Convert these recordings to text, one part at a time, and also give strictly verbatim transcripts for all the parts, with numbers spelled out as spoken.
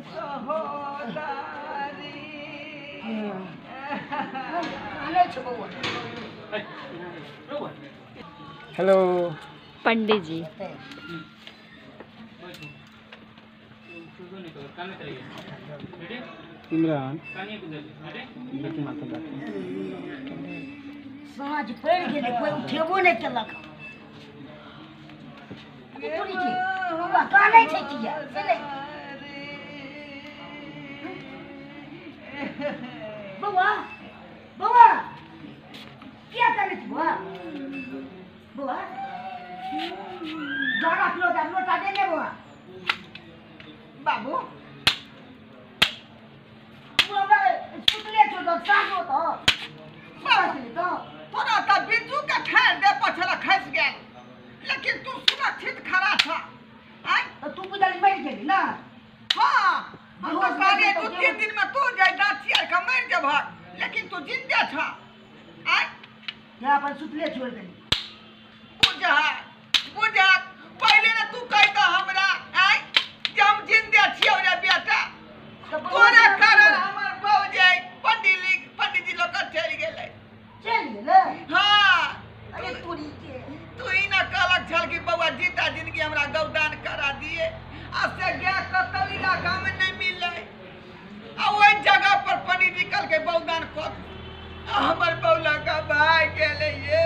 Hello पंडित जी। इमरान साँझ पड़ि गेलै कोई उठेबो नहि केलक पूरी की बौआ कानै छै किया चले बौआ बौआ क्या कानै छी बौआ बौआ जाना लोटा लोटा दे ले बौआ बाबू बौआ सुतले छो तो सागो तो सागले तो तोरा त बिज्जू के ठाड़ दे पछला खस गेल लेकिन तू सुरक्षित खड़ा था आय तो तू बुझल मर गेली ना हां हम तो कहलिए दू तीन दिन में तू जाय दांती आर के मर जेबह लेकिन तू जिंदा था आय यहाँ पर सुतले छोड़ देली बुझा बुझा पहले ना तू कहता हमरा आय कि हम जिंदा छियो रे बेटा तोरा कारण हमर बहु जाय पंडित जी पंडित जी लोग चल गेलै चल गेलै हां अरे पूरी के तू ही ना कहलक छल कि बउआ जीता जिंदगी हमरा गौदान करा दिए आ से गया कतौ इलाका में नहीं मिले आ ओई जगह पर पंडित जी कल के गौदान कर हमर बौला का भाई गेले ये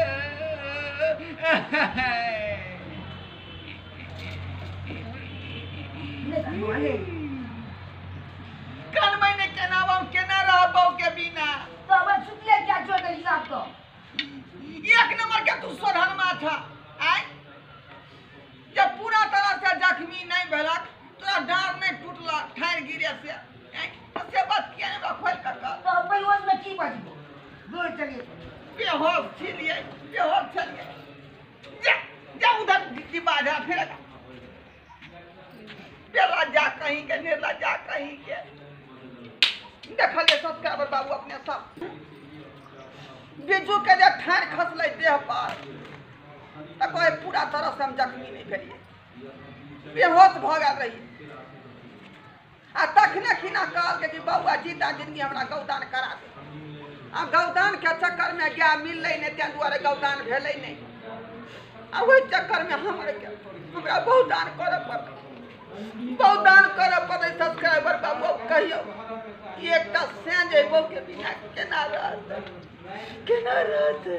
कल महीने केना हम केना रहबौ के बिना तो अब सुतले क्या छोड़ देली साहब तो एक नंबर के तू सोढ़नमा था आय जब पूरा तरह से जख्मी नहीं भेलक तोरा डार नहीं टूटला ठाड़ गिरे से आय से बात किया ने खोल कर तो अब बेहोश में की बचबो दूर चलिए बेहोश छिलिए बेहोश चलिए जा जा उधर डिब्बा जा फिर बेला जा कहीं के निर्ला जा कहीं के देखलिए सब्सक्राइबर बाबू अपने सब बिज्जू के जे ठाड़ खसलै देह पर त कोई पूरा तरह से हम जख्मी नहीं करिए बेहोश भ गेल रही आ तखने खिना कहल के कि बउआ जीता जिंदगी हमरा गौदान करा दे आ गौदान के चक्कर में गाय मिललै नहीं तें दुआरे गौदान भेलै नहीं आ ओहि चक्कर में हमर के हमरा बहुदान करऽ पड़लै बहुदान करऽ पड़लै सब्सक्राइबर बाबू कहियो एकटा साँझ अयबौ के बिना केना रहतै केना रहतै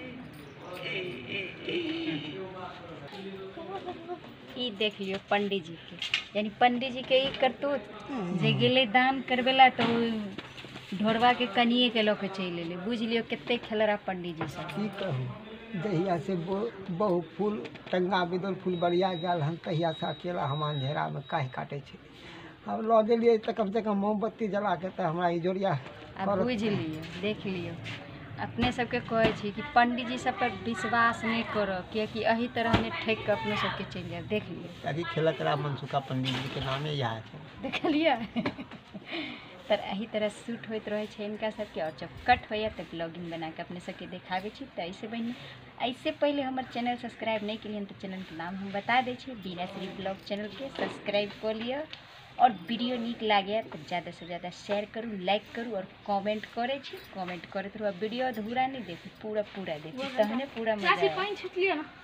ई देख लियो पंडित जी के यानी पंडित जी के ई करतूत जे गेले दान करबेला तो ढोरवा के कनिए के लोग चल एले बुझ लियो केते खेलरा पंडित जी सब की कहूँ जहिया से बहु फूल टंगा बिदल फूल बरिया गल हम तहिया से अकेला हम अंधेरा में काहे काटे छे अब लऽ गेलिए तो कम से कम मोमबत्ती जला के तो हमरा ई जोड़िया अब बुझ लियो देख लियो अपने सबके कहे छी कि पंडित जी सब पर विश्वास नहीं करो क्योंकि अही तरह ने ठेक के अपने सबके चल जाए देख लियो अभी खेलत रहा मनसुखा पंडित जी के नामे यह है देख लिया तर अही तरह शूट होत रहे छे इनका सबके और जब कट होया तब ब्लॉगिंग बना के अपने सबके दिखावे छी तो ऐसे बहनी ऐसे पहले हमारे चैनल सब्सक्राइब नहीं के लिए तो चैनल के नाम हम बता दे छे बीना श्री ब्लॉग चैनल के सब्सक्राइब कर लियो और वीडियो नीक लगे तो ज़्यादा से ज़्यादा शेयर करूँ लाइक करूँ और कमेंट करे छी कमेंट करे तो वीडियो अधूरा नहीं देखी पूरा पूरा देखी तहने पूरा मजा